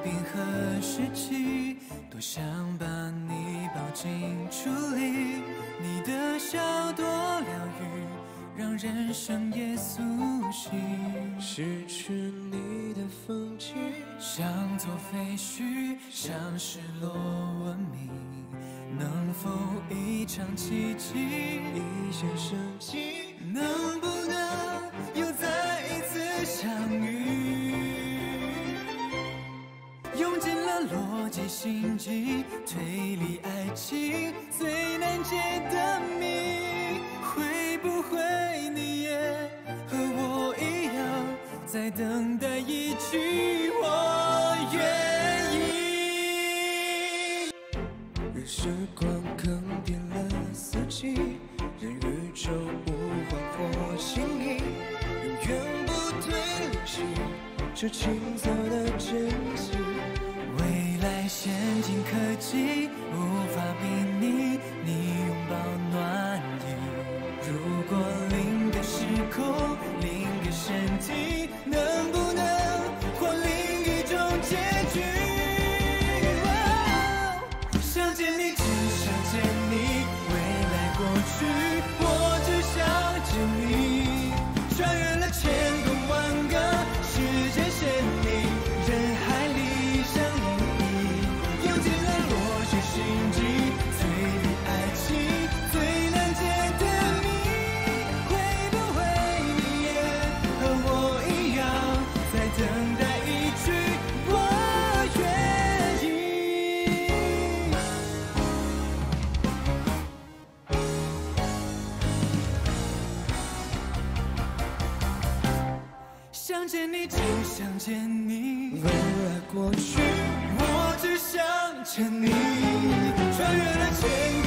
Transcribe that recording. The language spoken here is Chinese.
冰河时期，多想把你抱进处理。你的笑多疗愈，让人生也苏醒。 失去你的风景， 像座废墟，像失落文明，能否一场奇迹？ 一线生机， 能不能又再一次相遇？用尽了逻辑心机，推理爱情最难解的谜。会不会你也和我一样，在等待一句我愿意？ 任时光更变了四季，任宇宙无幻或心意，永远不退离弃这青涩的真心。 未来先进科技无法比拟你拥抱暖意。如果另个时空，另个身体，能不能换另一种结局？想见你，只想见你，未来过去，我只想见你。穿越了千个万个时间线里，人海里相依，用尽了逻辑心机，推理爱情最难解的谜。会不会你也和我一样，在等待一句我愿意？想见你，只想见你， 未来过去， 我只想见你。穿越了千